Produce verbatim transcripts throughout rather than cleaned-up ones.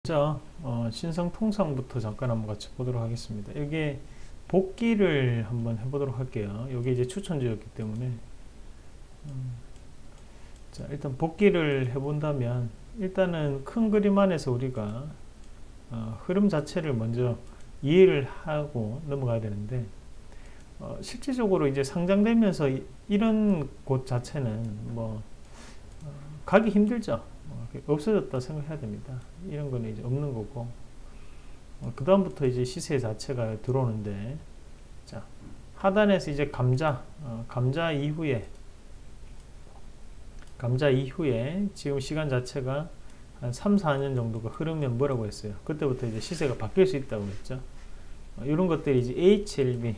먼저 어, 신성통상부터 잠깐 한번 같이 보도록 하겠습니다. 여기에 복귀를 한번 해보도록 할게요. 여기 이제 추천주였기 때문에 음, 자 일단 복귀를 해본다면 일단은 큰 그림 안에서 우리가 어, 흐름 자체를 먼저 이해를 하고 넘어가야 되는데 어, 실질적으로 이제 상장되면서 이, 이런 곳 자체는 뭐 어, 가기 힘들죠. 없어졌다 생각해야 됩니다. 이런 거는 이제 없는 거고, 어, 그 다음부터 이제 시세 자체가 들어오는데, 자 하단에서 이제 감자 어, 감자 이후에 감자 이후에 지금 시간 자체가 한 삼, 사 년 정도가 흐르면 뭐라고 했어요? 그때부터 이제 시세가 바뀔 수 있다고 했죠. 어, 이런 것들이 이제 에이치엘비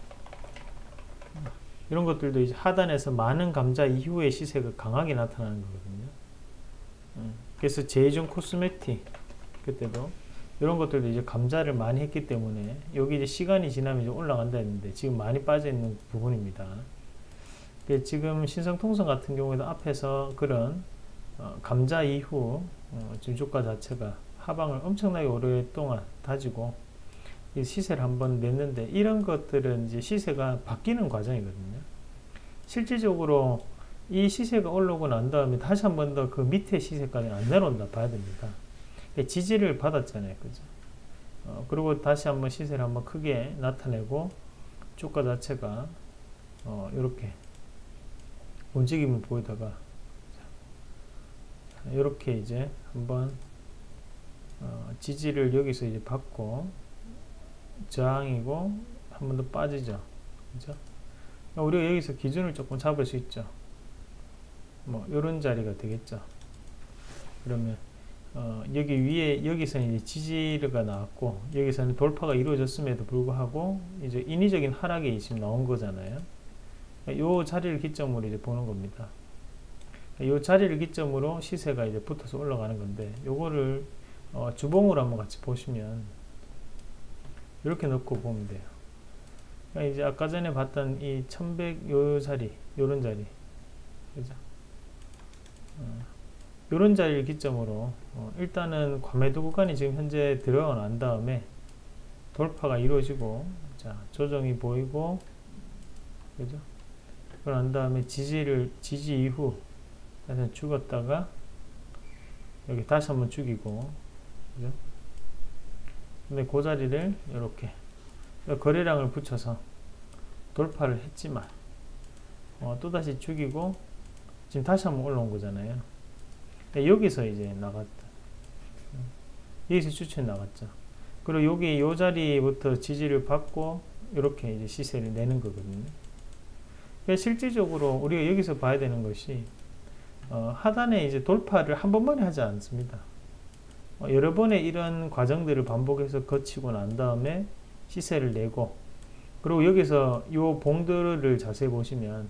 이런 것들도 이제 하단에서 많은 감자 이후에 시세가 강하게 나타나는 거거든요. 그래서 제이존 코스메틱 그때도 이런 것들도 이제 감자를 많이 했기 때문에 여기 이제 시간이 지나면 이제 올라간다 했는데 지금 많이 빠져 있는 부분입니다. 지금 신성통상 같은 경우에도 앞에서 그런 어, 감자 이후 어, 지금 주가 자체가 하방을 엄청나게 오랫동안 다지고 이 시세를 한번 냈는데 이런 것들은 이제 시세가 바뀌는 과정이거든요. 실질적으로 이 시세가 올라오고 난 다음에 다시 한 번 더 그 밑에 시세까지 안 내려온다 봐야 됩니다. 지지를 받았잖아요. 그죠? 어, 그리고 다시 한번 시세를 한번 크게 나타내고 주가 자체가 어, 이렇게 움직임을 보이다가 이렇게 이제 한번 어, 지지를 여기서 이제 받고 저항이고 한 번 더 빠지죠. 그죠? 우리가 여기서 기준을 조금 잡을 수 있죠. 뭐 이런 자리가 되겠죠. 그러면 어, 여기 위에 여기서는 이제 지지가 나왔고 여기서는 돌파가 이루어졌음에도 불구하고 이제 인위적인 하락이 지금 나온 거잖아요. 이 자리를 기점으로 이제 보는 겁니다. 이 자리를 기점으로 시세가 이제 붙어서 올라가는 건데 요거를 어, 주봉으로 한번 같이 보시면 이렇게 넣고 보면 돼요. 그러니까 이제 아까 전에 봤던 이 천백 요 자리 요런 자리 그죠? 어, 이런 자리를 기점으로 어, 일단은 과매도 구간이 지금 현재 들어가 난 다음에 돌파가 이루어지고 자 조정이 보이고 그죠? 그런 다음에 지지를 지지 이후 다시 죽었다가 여기 다시 한번 죽이고 그죠? 근데 그 자리를 이렇게 거래량을 붙여서 돌파를 했지만 어, 또다시 죽이고 지금 다시 한번 올라온 거잖아요. 여기서 이제 나갔다. 여기서 추천이 나갔죠. 그리고 여기 요 자리부터 지지를 받고 이렇게 이제 시세를 내는 거거든요. 실질적으로 우리가 여기서 봐야 되는 것이 어, 하단에 이제 돌파를 한 번만에 하지 않습니다. 어, 여러 번의 이런 과정들을 반복해서 거치고 난 다음에 시세를 내고 그리고 여기서 요 봉들을 자세히 보시면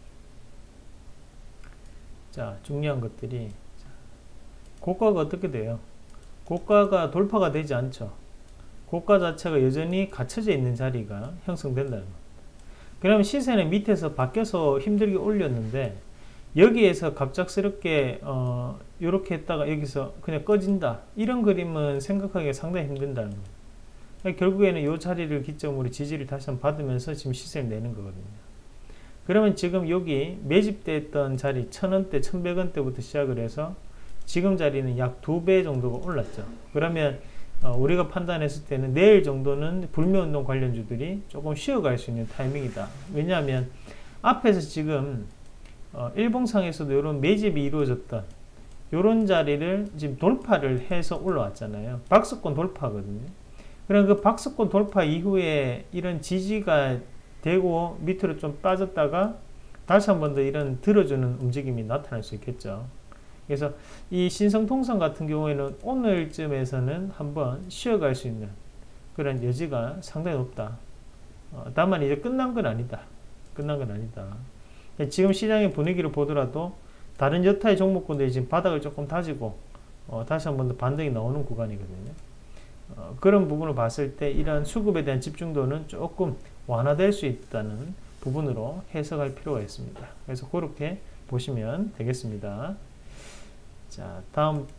자 중요한 것들이 고가가 어떻게 돼요? 고가가 돌파가 되지 않죠. 고가 자체가 여전히 갇혀져 있는 자리가 형성된다는 겁니다. 그러면 시세는 밑에서 바뀌어서 힘들게 올렸는데 여기에서 갑작스럽게 어, 이렇게 했다가 여기서 그냥 꺼진다 이런 그림은 생각하기가 상당히 힘든다는 겁니다. 그러니까 결국에는 이 자리를 기점으로 지지를 다시 한번 받으면서 지금 시세를 내는 거거든요. 그러면 지금 여기 매집됐던 자리 천 원대, 천백 원대부터 시작을 해서 지금 자리는 약 두 배 정도가 올랐죠. 그러면 어, 우리가 판단했을 때는 내일 정도는 불매운동 관련주들이 조금 쉬어갈 수 있는 타이밍이다. 왜냐하면 앞에서 지금 어, 일봉상에서도 이런 매집이 이루어졌던 이런 자리를 지금 돌파를 해서 올라왔잖아요. 박스권 돌파거든요. 그럼 그 박스권 돌파 이후에 이런 지지가 되고 밑으로 좀 빠졌다가 다시 한 번 더 이런 들어주는 움직임이 나타날 수 있겠죠. 그래서 이 신성통상 같은 경우에는 오늘쯤에서는 한번 쉬어갈 수 있는 그런 여지가 상당히 높다. 어, 다만 이제 끝난 건 아니다. 끝난 건 아니다. 지금 시장의 분위기를 보더라도 다른 여타의 종목군들이 지금 바닥을 조금 다지고 어, 다시 한 번 더 반등이 나오는 구간이거든요. 어, 그런 부분을 봤을 때 이러한 수급에 대한 집중도는 조금 완화될 수 있다는 부분으로 해석할 필요가 있습니다. 그래서 그렇게 보시면 되겠습니다. 자, 다음